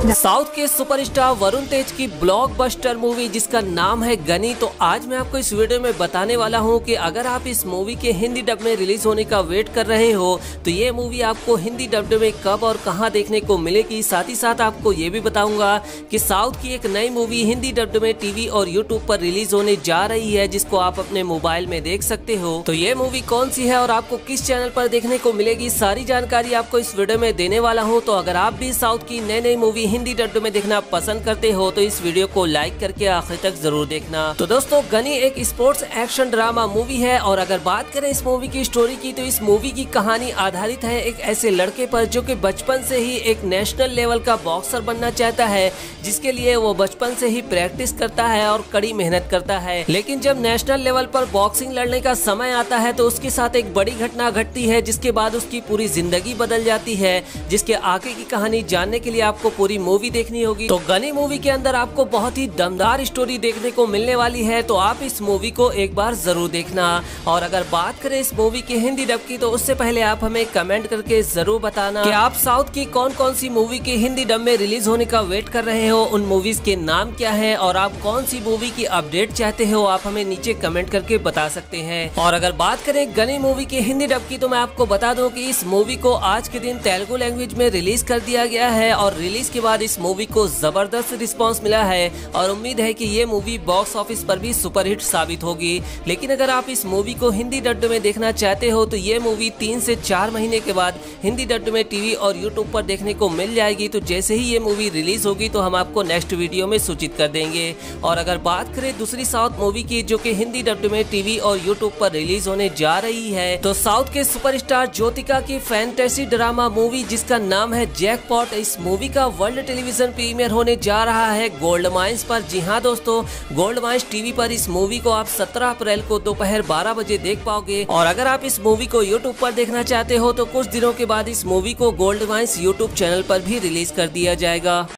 South के superstar Varun तेज की blockbuster movie जिसका नाम है गनी। तो आज मैं आपको इस वीडियो में बताने वाला हूं कि अगर आप इस मूवी के हिंदी डब में रिलीज होने का वेट कर रहे हो तो ये मूवी आपको हिंदी डब में कब और कहां देखने को मिलेगी। साथ ही साथ आपको ये भी बताऊंगा कि साउथ की एक नई मूवी हिंदी डब में टीवी और यूट्यूब पर रिलीज होने जा रही है जिसको आप अपने मोबाइल में देख सकते हो। तो ये मूवी कौन सी है और आपको किस चैनल पर देखने को मिलेगी, सारी जानकारी आपको इस वीडियो में देने वाला हूँ। तो अगर आप भी साउथ की नई मूवी हिंदी डब में देखना पसंद करते हो तो इस वीडियो को लाइक करके आखिर तक जरूर देखना। तो दोस्तों गनी एक स्पोर्ट्स एक्शन ड्रामा मूवी है और अगर बात करें इस मूवी की स्टोरी की तो इस मूवी की कहानी आधारित है एक ऐसे लड़के पर जो कि बचपन से ही एक नेशनल लेवल का बॉक्सर बनना चाहता है, जिसके लिए वो बचपन से ही प्रैक्टिस करता है और कड़ी मेहनत करता है। लेकिन जब नेशनल लेवल पर बॉक्सिंग लड़ने का समय आता है तो उसके साथ एक बड़ी घटना घटती है जिसके बाद उसकी पूरी जिंदगी बदल जाती है, जिसके आगे की कहानी जानने के लिए आपको पूरी मूवी देखनी होगी। तो गनी मूवी के अंदर आपको बहुत ही दमदार स्टोरी देखने को मिलने वाली है, तो आप इस मूवी को एक बार जरूर देखना। और अगर बात करें इस मूवी की हिंदी डब की तो उससे पहले आप हमें कमेंट करके जरूर बताना कि आप साउथ की कौन कौन सी मूवी के हिंदी डब में रिलीज होने का वेट कर रहे हो, उन मूवीज के नाम क्या है और आप कौन सी मूवी की अपडेट चाहते हो, आप हमें नीचे कमेंट करके बता सकते हैं। और अगर बात करें गनी मूवी की हिंदी डब की तो मैं आपको बता दूं कि इस मूवी को आज के दिन तेलुगु लैंग्वेज में रिलीज कर दिया गया है और रिलीज के बाद इस मूवी को जबरदस्त रिस्पांस मिला है और उम्मीद है कि ये मूवी बॉक्स ऑफिस पर भी सुपरहिट साबित होगी। लेकिन अगर आप इस मूवी को हिंदी डब में देखना चाहते हो तो ये मूवी 3 से 4 महीने के बाद हिंदी डब में टीवी और यूट्यूब पर देखने को मिल जाएगी। तो जैसे ही ये मूवी रिलीज होगी तो हम आपको नेक्स्ट वीडियो में सूचित कर देंगे। और अगर बात करें दूसरी साउथ मूवी की जो कि हिंदी डब में टीवी और यूट्यूब पर रिलीज होने जा रही है तो साउथ के सुपरस्टार ज्योतिका की फैंटेसी ड्रामा मूवी जिसका नाम है जैकपॉट, इस मूवी का वर्ल्ड टेलीविजन प्रीमियर होने जा रहा है गोल्ड माइंस पर। जी हाँ दोस्तों, गोल्ड माइंस टीवी पर इस मूवी को आप 17 अप्रैल को दोपहर 12 बजे देख पाओगे। और अगर आप इस मूवी को यूट्यूब पर देखना चाहते हो तो कुछ दिनों के बाद इस मूवी को गोल्ड माइंस यूट्यूब चैनल पर भी रिलीज कर दिया जाएगा।